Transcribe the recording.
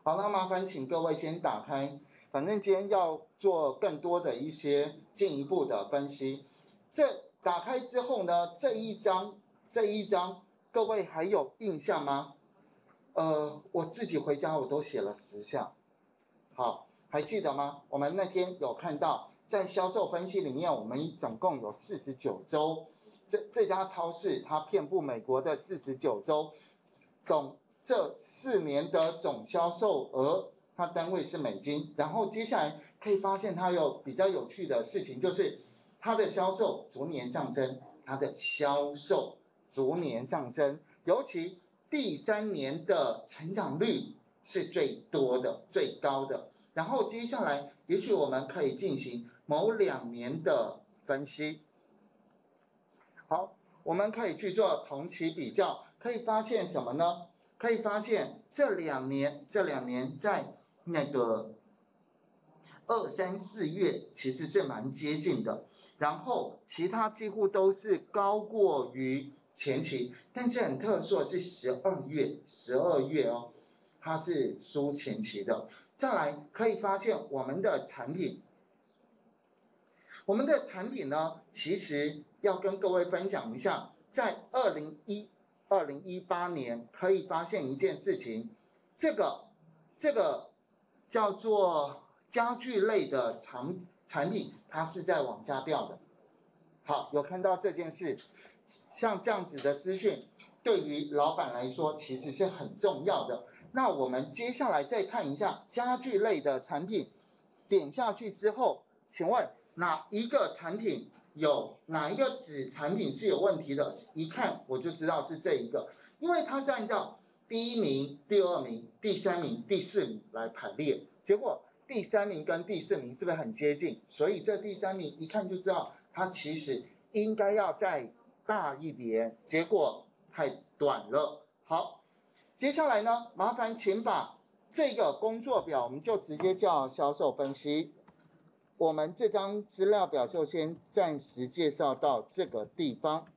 好，那麻烦请各位先打开，反正今天要做更多的一些进一步的分析。这打开之后呢，这一章各位还有印象吗？我自己回家我都写了10项。好，还记得吗？我们那天有看到，在销售分析里面，我们总共有49周，这家超市它遍布美国的49州，这4年的总销售额，它单位是美金。然后接下来可以发现它有比较有趣的事情，就是它的销售逐年上升，尤其第3年的成长率是最多的、最高的。然后接下来，也许我们可以进行某2年的分析。好，我们可以去做同期比较，可以发现什么呢？可以发现这两年在那个2、3、4月其实是蛮接近的，然后其他几乎都是高过于前期，但是很特殊的是12月哦，它是输前期的。再来可以发现我们的产品呢，其实要跟各位分享一下，在2018年可以发现一件事情，这个叫做家具类的产品，它是在往下掉的。好，有看到这件事，像这样子的资讯，对于老板来说其实是很重要的。那我们接下来再看一下家具类的产品，点下去之后，请问哪一个子产品是有问题的？一看我就知道是这一个，因为它是按照第1名、第2名、第3名、第4名来排列，结果第3名跟第4名是不是很接近？所以这第3名一看就知道它其实应该要再大一点，结果太短了。好，接下来呢，麻烦请把这个工作表，我们就直接叫销售分析。我们这张资料表就先暂时介绍到这个地方。